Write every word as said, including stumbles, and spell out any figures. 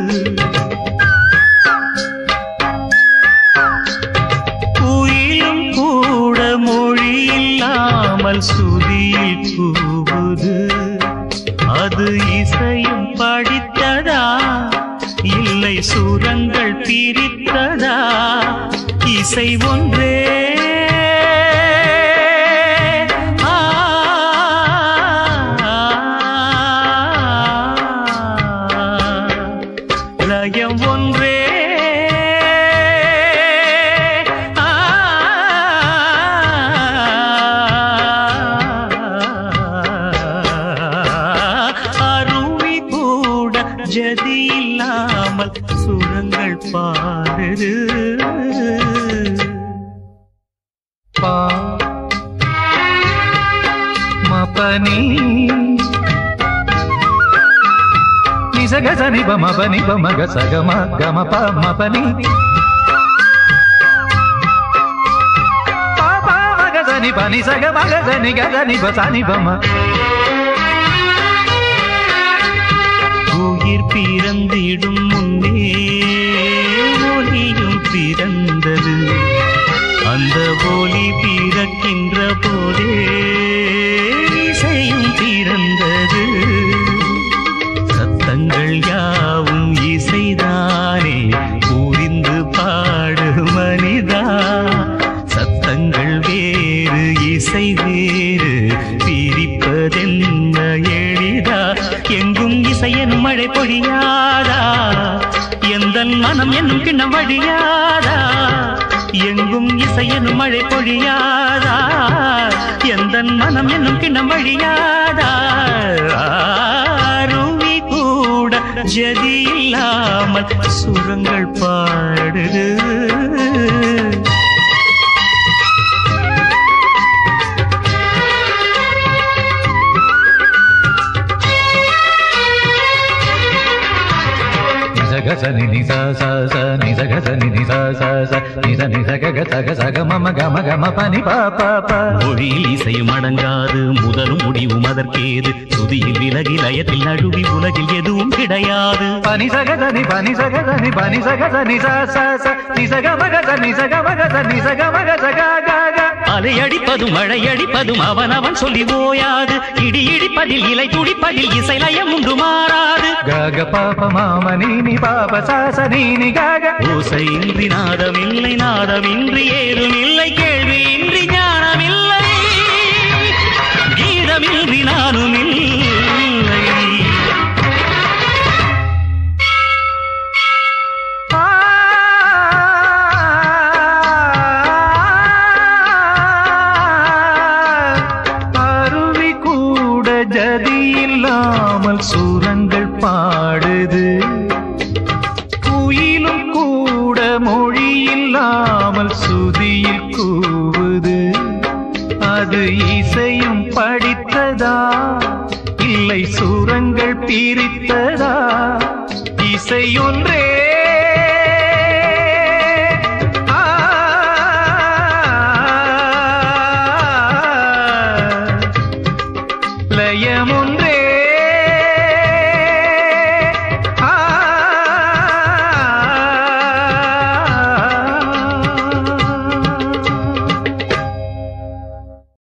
குயிலும் கூட மொழி இல்லாமல் சுதியில் கூவுது. அது இசையும் படித்ததா இல்லை சுரங்கள் பிரித்ததா? இசை ஒன்றே லயம் ஒன்றே அருவி கூட ஜதி இல்லாமல் சுரங்கள் பாடுது. பா மபனி நிசகசனி பமபனி பமக சகம கமப மபனி பாபா மகசனி பனி சக மகசனி கசனி பசனி பம. உயிர் பிறந்திடும் முன்னே ஒலியும் பிறந்தது. அந்த ஒலி பிறக்கின்ற போதே இசையும் பிறந்தது. சத்தங்கள் யாவும் இசைதானே புரிந்து பாடு மனிதா. சத்தங்கள் வேறு இசை வேறு பிரிப்பதென்ன எளிதா? எங்கும் இசையன் மழை பொழியாதா? எந்தன் மனம் என்னும் கிண்ணம் வழியாதா? எங்கும் இசையன் மழை பொழியாதா? எந்தன் மனம் என்னும் கிண்ணம் வழியாதா? அருவி கூட ஜதி இல்லாமல் சுரங்கள் பாடுது. நிசகசனி நிச ச ச நிசகசனி நிச ச ச நிச நிசக சக சக மம கம கம பனி ப ப ப. மொழியில் இசையும் அடங்காது முதலும் முடிவும் அதற்கேது. சுதியில் விலகி லயத்தில் நழுவி உலகில் எதுவும் கிடையாது. பனி சகசனி பனி சகசனி பனி சகசனி ச ச ச நிசக மகச நிசக மகச நிசக மகச க க க. அலையடிப்பதும் மழையடிப்பதும் அவன் அவன் சொல்லி ஓயாது. இடி இடிப்பதில் இலை துடிப்பதில் இசை லயம் உண்டு மாறாது. கக பாப மாம நீனி பாப சாச நீனி கக. ஓசையின்றி நாதமில்லை நாதமின்றி ஏதும் இல்லை. கேள்வியின்றி ஞானமில்லை கீதமின்றி நானும் இல்லை. அருவி கூட ஜதி இல்லாமல் சுரங்கள் பாடுது. குயிலும் கூட மொழி இல்லாமல் சுதியில் கூவுது. அது இசையும் படித்ததா இல்லை சுரங்கள் பிரித்ததா? இசை ஒன்றே